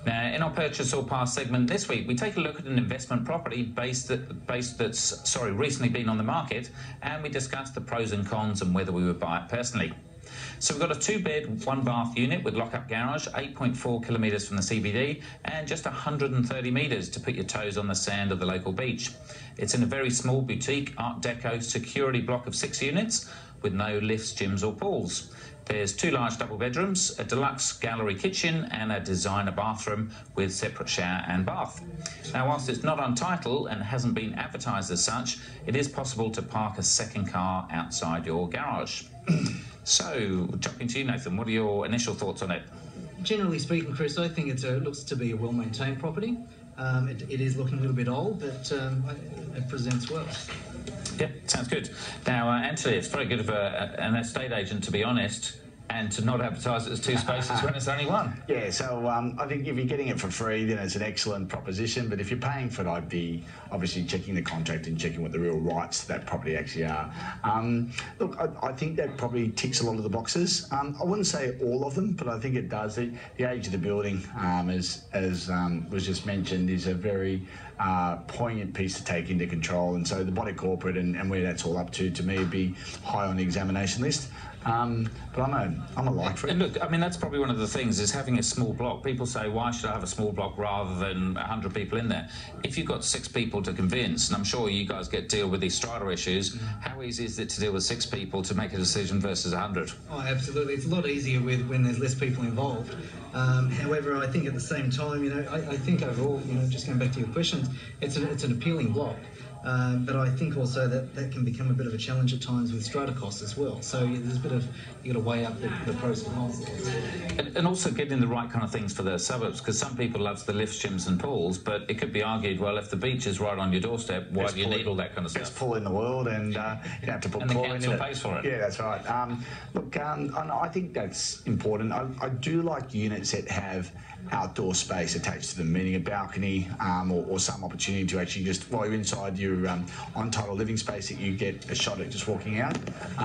Now, in our Purchase or Pass segment this week, we take a look at an investment property that's recently been on the market, and we discuss the pros and cons and whether we would buy it personally. So we've got a 2-bed, 1-bath unit with lock-up garage, 8.4 kilometres from the CBD, and just 130 metres to put your toes on the sand of the local beach. It's in a very small boutique Art Deco security block of 6 units with no lifts, gyms or pools. There's 2 large double bedrooms, a deluxe gallery kitchen and a designer bathroom with separate shower and bath. Now, whilst it's not on title and hasn't been advertised as such, it is possible to park a second car outside your garage. So, jumping to you, Nathan, what are your initial thoughts on it? Generally speaking, Chris, I think it looks to be a well-maintained property. It is looking a little bit old, but it presents well. Yep, sounds good. Now, Anthony, it's very good of an estate agent, to be honest, and to not advertise it as 2 spaces when it's only 1. Yeah, so I think if you're getting it for free, then it's an excellent proposition. But if you're paying for it, I'd be obviously checking the contract and checking what the real rights to that property actually are. Look, I think that probably ticks a lot of the boxes. I wouldn't say all of them, but I think it does. The age of the building, as was just mentioned, is a very poignant piece to take into control. And so the body corporate and where that's all up to me, would be high on the examination list. But I'm a like for it. And look, I mean, that's probably one of the things, is having a small block. People say, why should I have a small block rather than 100 people in there? If you've got 6 people to convince, and I'm sure you guys deal with these strata issues, how easy is it to deal with 6 people to make a decision versus 100? Oh, absolutely. It's a lot easier when there's less people involved. However, I think at the same time, I think overall, just going back to your questions, it's an appealing block. But I think also that can become a bit of a challenge at times with strata costs as well. So there's a bit of, you've got to weigh up the pros and cons. And also getting the right kind of things for the suburbs, because some people love the lifts, gyms and pools, but it could be argued, well, if the beach is right on your doorstep, why do you need all that kind of stuff? Best pool in the world, and you don't have to put chlorine in it. And the council pays for it. Yeah, that's right. Look, I think that's important. I do like units that have outdoor space attached to them, meaning a balcony or some opportunity to actually just, while you're inside your on-title living space, that you get a shot at just walking out.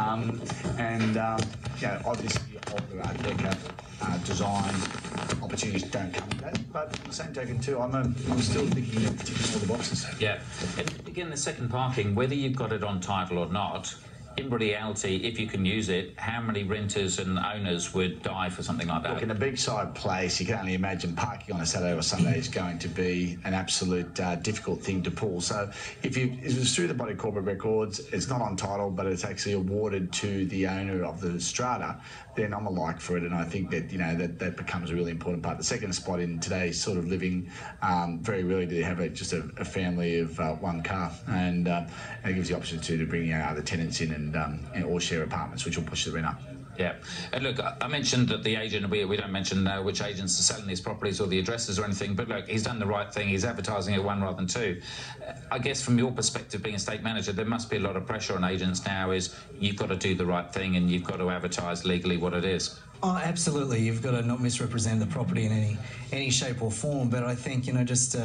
Obviously older Art Deco design opportunities don't come with that, but at the same token too, I'm still thinking of ticking all the boxes. Yeah, and again, the second parking, whether you've got it on title or not, in reality, if you can use it, how many renters and owners would die for something like that? Look, in a beachside place, you can only imagine parking on a Saturday or Sunday is going to be an absolute difficult thing to pull. So if it's through the body corporate records, it's not on title, but it's actually awarded to the owner of the strata, then I'm a like for it, and I think that that becomes a really important part. The second spot in today's sort of living, very rarely do they have just a family of 1 car, and it gives the option to bring other tenants in and or share apartments, which will push the rent up. Yeah, and look, I mentioned that the agent, we don't mention which agents are selling these properties or the addresses or anything, but look, he's done the right thing. He's advertising at 1 rather than 2. I guess from your perspective, being a estate manager, there must be a lot of pressure on agents now, is you've got to do the right thing and you've got to advertise legally what it is. Oh, absolutely. You've got to not misrepresent the property in any shape or form. But I think, you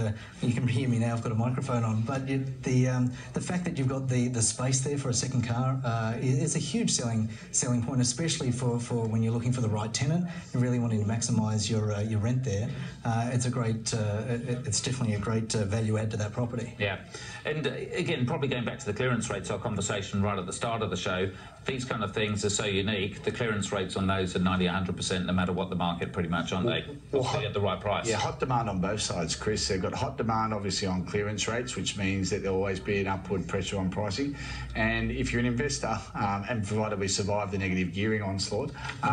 can hear me now, I've got a microphone on. But the fact that you've got the space there for a second car is a huge selling point, especially for when you're looking for the right tenant and really wanting to maximise your rent there. It's definitely a great value add to that property. Yeah, and again, probably going back to the clearance rates, our conversation right at the start of the show, these kind of things are so unique. The clearance rates on those are 90-100%, no matter what the market, pretty much, aren't they? Well, at the right price. Yeah, hot demand on both sides, Chris. They've got hot demand, obviously, on clearance rates, which means that there'll always be an upward pressure on pricing. And if you're an investor, and provided we survive the negative gearing onslaught,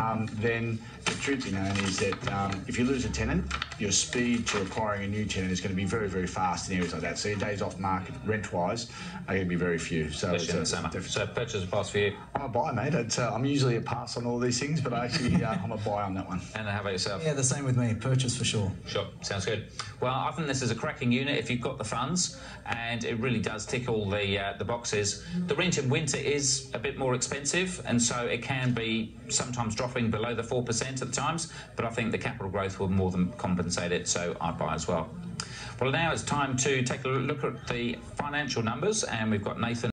then the truth be known is that if you lose a tenant, your speed to acquiring a new tenant is going to be very, very fast in areas like that. So your days off market, rent-wise, are going to be very few. So especially in the summer. So purchase a pass for you? I'm a buy, mate. I'm usually a pass on all these things, but actually I'm a buy on that one. And how about yourself? Yeah, the same with me. Purchase for sure. Sure, sounds good. Well, I think this is a cracking unit if you've got the funds, and it really does tick all the boxes. The rent in winter is a bit more expensive, and so it can be sometimes dropping below the 4% at times, but I think the capital growth will more than compensate it, so I'd buy as well. Well, now it's time to take a look at the financial numbers, and we've got Nathan